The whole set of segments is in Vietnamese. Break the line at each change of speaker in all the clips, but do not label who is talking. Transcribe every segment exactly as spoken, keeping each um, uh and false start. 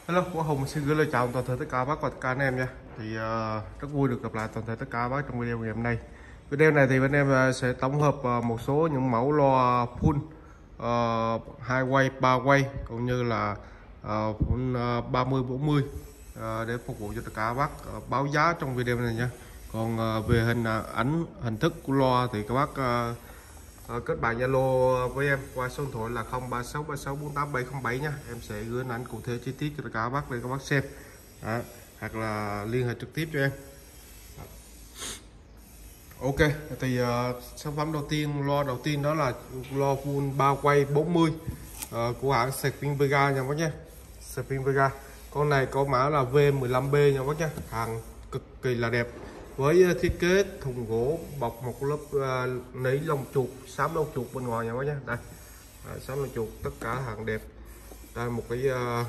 Hello, của Hùng xin gửi lời chào toàn thể tất cả bác và tất cả anh em nha. Thì uh, rất vui được gặp lại toàn thể tất cả bác trong video ngày hôm nay. Video này thì bên em uh, sẽ tổng hợp uh, một số những mẫu loa full uh, hai quay, ba quay cũng như là uh, full uh, ba mươi bốn mươi uh, để phục vụ cho tất cả bác uh, báo giá trong video này nha. Còn uh, về hình uh, ảnh hình thức của loa thì các bác uh, Uh, kết bạn Zalo với em qua số điện thoại là không ba sáu ba sáu bốn tám bảy không bảy nha. Em sẽ gửi hình ảnh cụ thể chi tiết cho tất cả các bác để các bác xem. Đó. Hoặc là liên hệ trực tiếp cho em. Đó. Ok, thì uh, sản phẩm đầu tiên, loa đầu tiên đó là loa full ba quay bốn mươi uh, của hãng Spin Vega nha bác nhé. Spin Vega. Con này có mã là V mười lăm B nha bác nhé. Hàng cực kỳ là đẹp. Với thiết kế thùng gỗ bọc một lớp uh, nấy lông chuột, xám lông chuột bên ngoài nha bác nhé. Đây, à, xám lông chuột, tất cả hàng đẹp. Đây một cái uh,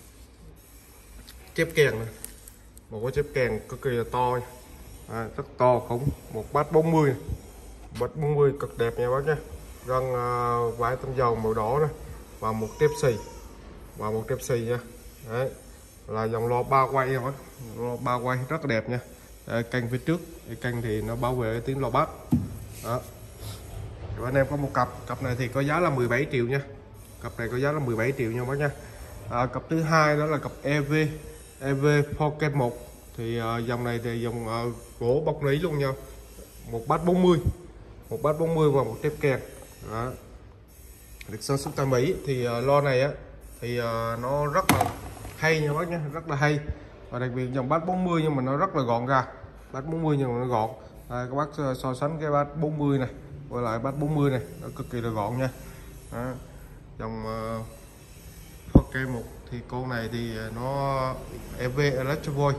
chép kèn này, một cái chép kèn cực kỳ là to, à, rất to khủng, một bát bốn mươi, bát bốn mươi cực đẹp nha bác nhé. Răng uh, vải tông dầu màu đỏ này và một tép xì và một tép xì nha. Đấy là dòng loa ba quay nha bác, loa ba quay rất là đẹp nha. À, canh phía trước, cái canh thì nó bảo vệ tiếng loa bass. Đó. Rồi anh em có một cặp, cặp này thì có giá là mười bảy triệu nha. Cặp này có giá là mười bảy triệu nha bác nha. À, cặp thứ hai đó là cặp e vê e vê Pocket một. Thì uh, dòng này thì dòng uh, gỗ bọc nấy luôn nha. Một bass bốn mươi, một bass bốn mươi và một tép kèn. Đó. Được sản xuất tại Mỹ. Thì uh, loa này á thì uh, nó rất là hay nha bác nha, rất là hay. Và đặc biệt dòng bass bốn mươi nhưng mà nó rất là gọn gàng, bass bốn mươi nhưng mà nó gọn. Đây, các bác so sánh cái bass bốn mươi này với lại bass bốn mươi này, nó cực kỳ là gọn nha. Đó. Dòng uh, Pocket một thì con này thì nó e vê Electro Voice.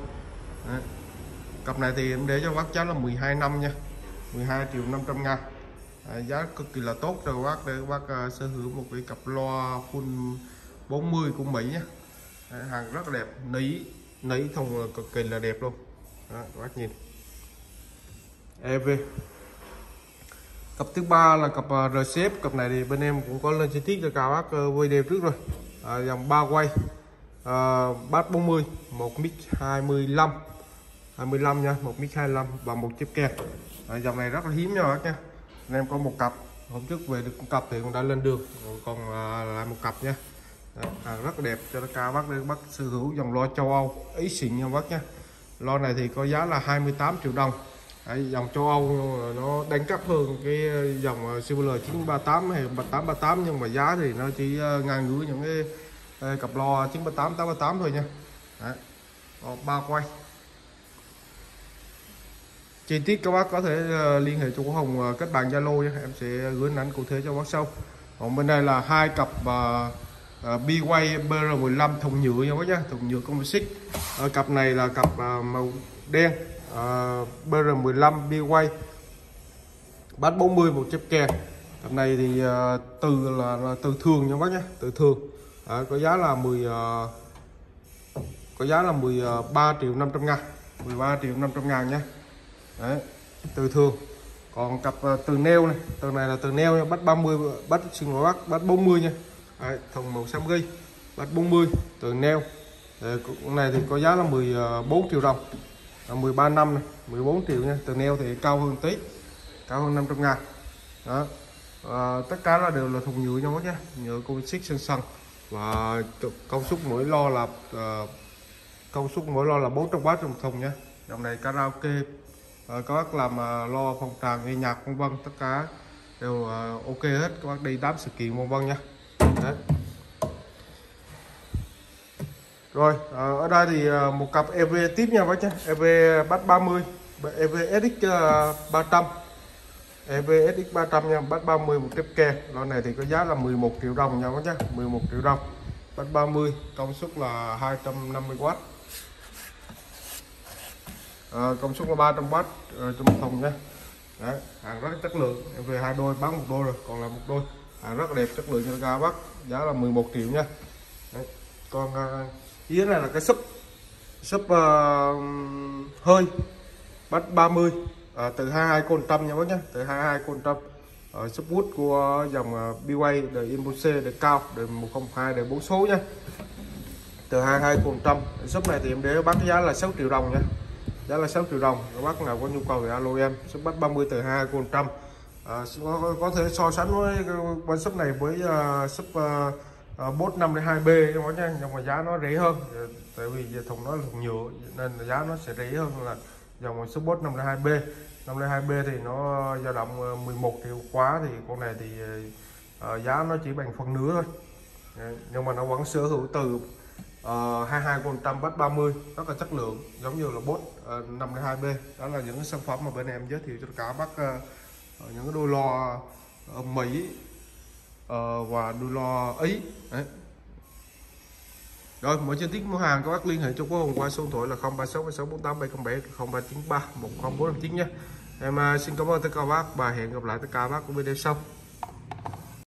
Cặp này thì em để cho bác giá là mười hai năm nha, mười hai triệu năm trăm ngàn. À, giá cực kỳ là tốt cho các bác để các bác uh, sở hữu một cái cặp loa full bốn mươi của Mỹ nhé. Hàng rất là đẹp, nấy nấy thùng cực kỳ là đẹp luôn. Đó, các bác nhìn e vê. Cặp thứ ba là cặp rờ xê ép. Cặp này thì bên em cũng có lên chi tiết cho các bác video trước rồi. À, dòng ba quay, à, bass bốn mươi, một mic hai mươi lăm hai mươi lăm nha, một mic hai mươi lăm và một chép kèn. À, dòng này rất là hiếm nha bác nha. Anh em có một cặp, hôm trước về được một cặp thì cũng đã lên đường, còn à, lại một cặp nha. Đấy, hàng rất là đẹp cho tất cả bác để bác sở hữu dòng loa châu Âu ý xịn nha bác nhé. Loa này thì có giá là hai mươi tám triệu đồng. Đấy, dòng châu Âu nó đánh cắp hơn cái dòng Silver chín ba tám hay ba tám ba tám, nhưng mà giá thì nó chỉ ngang ngửa những cái, cái cặp loa chín ba tám tám ba tám thôi nha. Đấy, ba quay. Chi tiết các bác có thể liên hệ cho cô Hồng kết bạn Zalo nhé, em sẽ gửi hình ảnh cụ thể cho bác sau. Còn bên đây là hai cặp uh, Uh, B-Way B R mười lăm thùng nhựa nha bác nhá, thùng nhựa composite. Uh, cặp này là cặp uh, màu đen, uh, B R mười lăm B-Way bass bốn mươi, một chép kèn. Cặp này thì uh, từ là, là từ thường nha bác nhá, từ thường. Uh, có giá là mười uh, có giá là mười ba triệu năm trăm ngàn, mười ba triệu năm trăm ngàn nhé. Đấy, từ thường. Còn cặp uh, từ neo này, từ này là từ neo nha, bass ba mươi, bass xin lỗi bác, bass bốn mươi nha. Đấy, thùng màu xám ghi, bass bốn mươi, từ neo. Con này thì có giá là mười bốn triệu đồng, mười ba năm này, mười bốn triệu nha. Từ neo thì cao hơn tí, cao hơn năm trăm ngàn. Đó. À, tất cả là đều là thùng nhựa nhau nhé, nhựa composite sân sân. Và công suất mỗi lo là uh, công suất mỗi lo là bốn trăm oát trong thùng nhé. Dòng này karaoke, uh, các bác làm uh, lo phòng trà nghe nhạc vân vân, tất cả đều uh, ok hết, các bác đi đám sự kiện vân vân nha. Đấy. Rồi ở đây thì một cặp e vê tiếp nha bác nhé, e vê bass ba mươi, e vê ét ích ba trăm, e vê ét ích ba trăm nha, bass ba mươi, một tép kèn. Loại này thì có giá là mười một triệu đồng nha bác nhé, mười một triệu đồng. Bass ba mươi, công suất là hai trăm năm mươi oát, à, công suất là ba trăm oát trong thùng nhé. Đấy, hàng rất chất lượng, em về hai đôi bán một đôi rồi, còn là một đôi. Hàng rất là đẹp, chất lượng cho các bác, giá là mười một triệu nha. Đấy. Còn uh, dưới này là cái súp súp uh, hơi bass ba mươi, uh, từ hai mươi hai con trăm nha bác nhé, từ hai mươi hai con trăm. uh, súp wood của dòng uh, B-Way đời Impulse, đời cao, đời một không hai, đời bốn số nha. từ hai hai một trăm. Shop này thì em để bán giá là sáu triệu đồng nha, giá là sáu triệu đồng. Các bác nào có nhu cầu thì alo em. Shop bắt ba mươi từ hai hai một trăm. À, có, có thể so sánh với con shop này với uh, shop uh, uh, bốt năm hai B cho nó nha, nhưng mà giá nó rẻ hơn, tại vì thùng nó là thùng nhựa nên là giá nó sẽ rẻ hơn là dòng shop bốt năm hai B. năm hai B thì nó dao động mười một triệu quá, thì con này thì uh, giá nó chỉ bằng phần nửa thôi. Nhưng mà nó vẫn sở hữu từ uh, hai hai một trăm bắt ba mươi, rất là chất lượng, giống như là bốt uh, năm hai B. Đó là những cái sản phẩm mà bên em giới thiệu cho cả bác, uh, những cái đôi lo uh, Mỹ uh, và đôi lo Ý. Đấy. Rồi mọi chi tiết mua hàng các bác liên hệ cho cô Hùng qua số điện thoại là không ba sáu sáu bốn tám bảy không bảy không ba chín ba một không bốn chín nhé. Em uh, xin cảm ơn tất cả các bác và hẹn gặp lại tất cả các bác của video sau.